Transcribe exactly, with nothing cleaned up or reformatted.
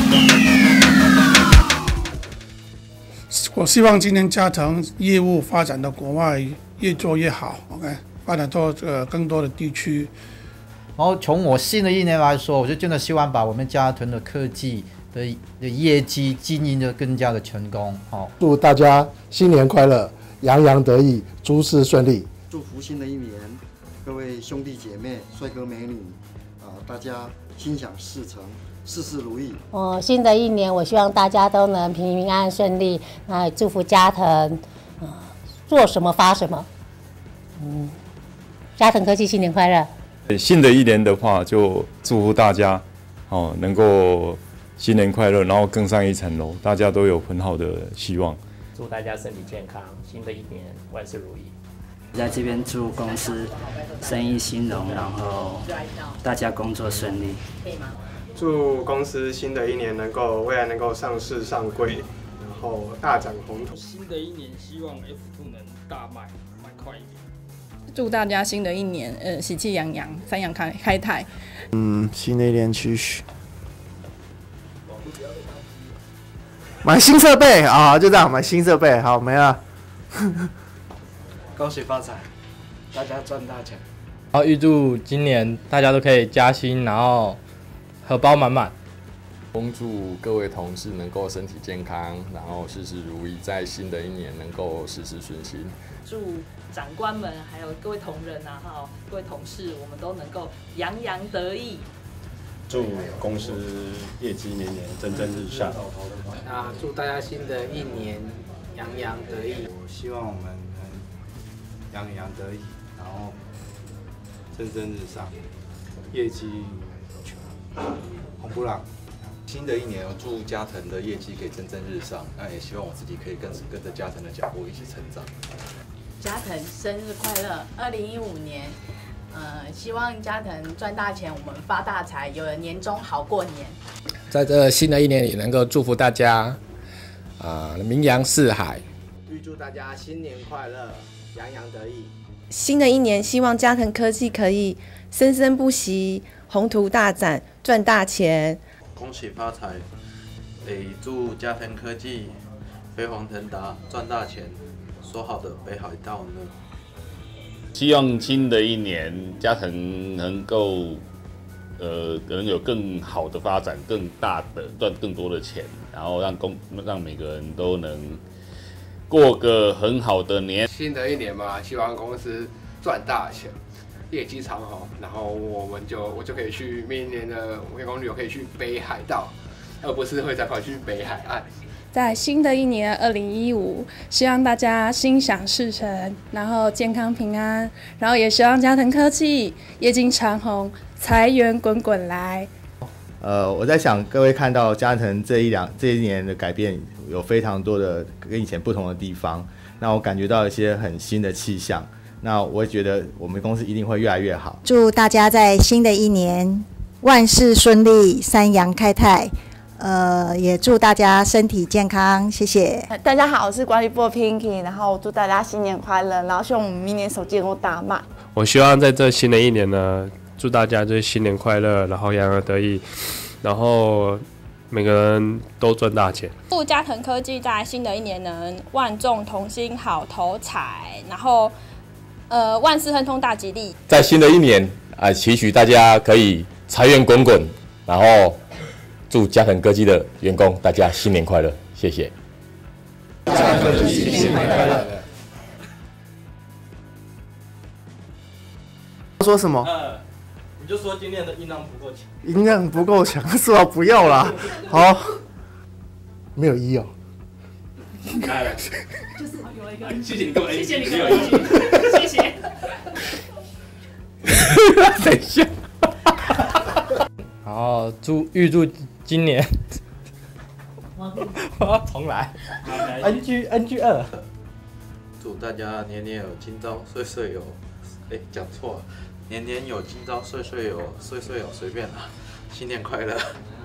我希望今年加藤业务发展到国外越做越好 ，OK， 发展到呃更多的地区。 然后从我新的一年来说，我就真的希望把我们加藤的科技的的业绩经营的更加的成功。好， 祝大家新年快乐，洋洋得意，诸事顺利。 祝福新的一年，各位兄弟姐妹、帅哥美女，啊、呃，大家心想事成。事事如意。 哦，新的一年，我希望大家都能平平安安顺利。那祝福加藤，呃，做什么发什么。嗯，加藤科技新年快乐。 新的一年的话，就祝福大家哦，能够新年快乐，然后更上一层楼，大家都有很好的希望。 祝大家身体健康，新的一年万事如意。 在这边祝公司生意兴隆，然后大家工作顺利。可以吗？ 祝公司新的一年能够未来能够上市上柜，然后大展宏图。 新的一年希望 F 二 能大卖，卖快一点。 祝大家新的一年呃喜气洋洋，三阳开开泰。 嗯，新的一年期许买新设备啊，就这样买新设备，好没了。 恭喜发财，大家赚大钱。 然后预祝今年大家都可以加薪，然后荷包满满。 恭祝各位同事能够身体健康，然后事事如意，在新的一年能够事事顺心。 祝长官们还有各位同仁啊，还有各位同事，我们都能够洋洋得意。 祝公司业绩年年蒸蒸日上。 那祝大家新的一年洋洋得意。 我希望我们能洋洋得意，然后蒸蒸日上，业绩红不朗。 新的一年，我祝加藤的业绩可以蒸蒸日上，那也希望我自己可以跟跟着加藤的脚步一起成长。 加藤生日快乐！二零一五年，呃，希望加藤赚大钱，我们发大财，有人年终好过年。 在这新的一年里，能够祝福大家，啊、呃，名扬四海。 预祝大家新年快乐，洋洋得意。 新的一年，希望加藤科技可以生生不息，宏图大展，赚大钱。 恭喜发财！诶，祝加藤科技飞黄腾达，赚大钱。说好的北海道呢？ 希望新的一年加藤能够，呃，能有更好的发展，更大的赚更多的钱，然后让公让每个人都能过个很好的年。 新的一年嘛，希望公司赚大钱，业绩长好，然后我们就我就可以去明年的员工旅游可以去北海道，而不是会再跑去北海岸。 在新的一年二零一五，希望大家心想事成，然后健康平安，然后也希望加藤科技业绩长虹，财源滚滚来。 呃，我在想各位看到加藤这一两这一年的改变，有非常多的跟以前不同的地方，那我感觉到一些很新的气象。那我也觉得我们公司一定会越来越好。 祝大家在新的一年万事顺利，三阳开泰。呃，也祝大家身体健康，谢谢。 大家好，我是管理部的 Pinky， 然后祝大家新年快乐，然后希望我们明年手机能够大卖。 我希望在这新的一年呢，祝大家就是新年快乐，然后洋洋得意，然后每个人都赚大钱。 祝加藤科技在新的一年能万众同心，好投财，然后呃万事亨通，大吉利。 在新的一年啊、呃，期许大家可以财源滚滚，然后。祝加藤科技的员工大家新年快乐，谢谢。 加藤科技新年快乐。 说什么？ 呃，你就说今天的音量不够强。 音量不够强，是吧？不要啦。好，没有一哦。 来来， 就是有一个， 谢谢你给我， 谢谢你给我一句，谢谢。 等一下。 然后祝预祝今年，我要重来 ，N G N G 二， 祝大家年年有今朝，岁岁有，哎，讲错了，年年有今朝，岁岁有，岁岁有，随便啦，新年快乐。